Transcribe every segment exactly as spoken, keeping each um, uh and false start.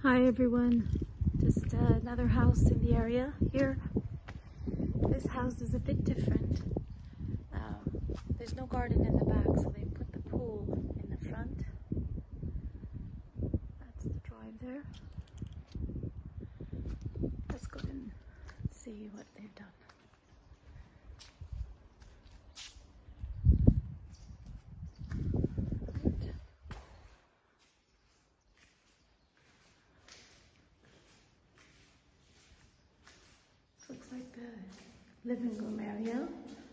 Hi everyone, just uh, another house in the area here. This house is a bit different. Um, there's no garden in the back, so they put the pool in the front. That's the drive there. Let's go in and see what they've done. Looks like the living room area,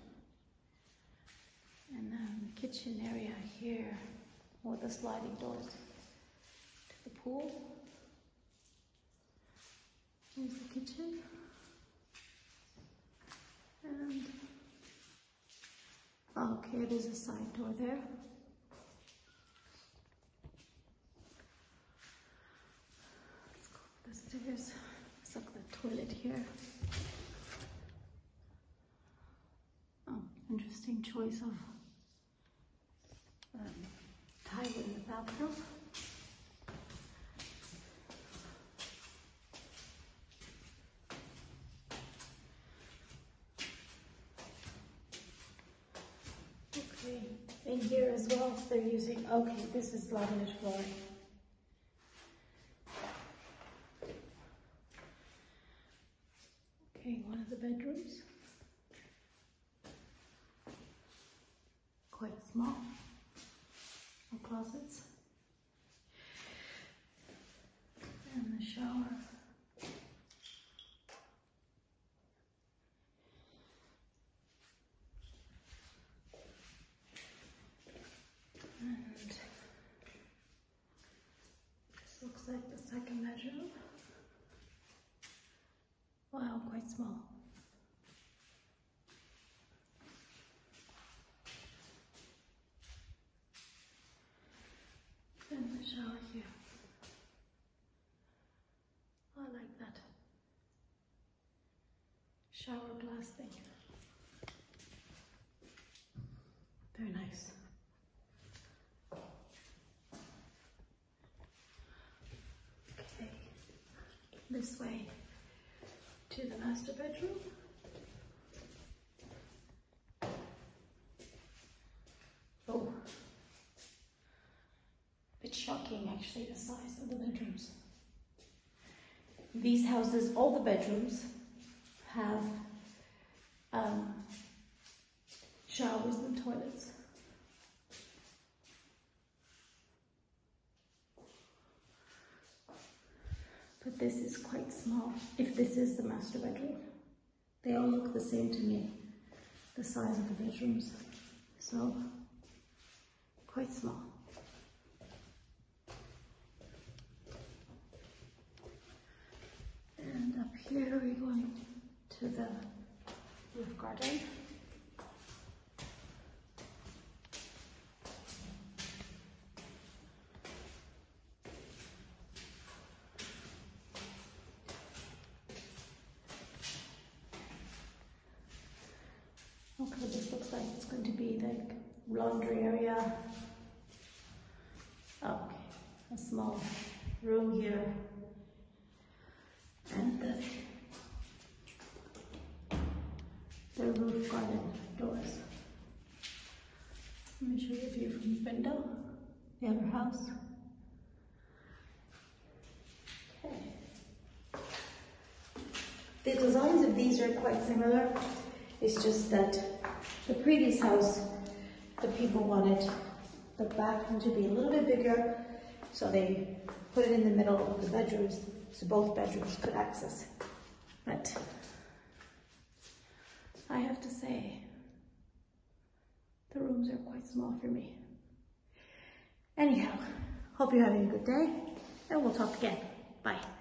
and um, the kitchen area here, with the sliding doors to the pool. Here's the kitchen, and okay, there's a side door there. Let's go up the stairs. It's like the toilet here. Interesting choice of um, tile in the bathroom. Okay, in here as well, they're using, okay, this is laminate flooring. Okay, one of the bedrooms. Quite small, no closets, and the shower. And this looks like the second bedroom. Wow, quite small. And the shower here. I like that shower glass thing. Very nice. Okay, this way to the master bedroom. Oh. It's shocking, actually, the size of the bedrooms. These houses, all the bedrooms have um, showers and toilets. But this is quite small, if this is the master bedroom. They all look the same to me, the size of the bedrooms. So, quite small. And up here we're going to the roof garden. Okay, this looks like it's going to be like laundry area. Okay, a small room here. And the, the roof garden doors. Let me show you a view from the window, the other house. Okay. The designs of these are quite similar. It's just that the previous house, the people wanted the bathroom to be a little bit bigger, so they put it in the middle of the bedrooms, so both bedrooms could access. But I have to say, the rooms are quite small for me. Anyhow, hope you're having a good day, and we'll talk again. Bye.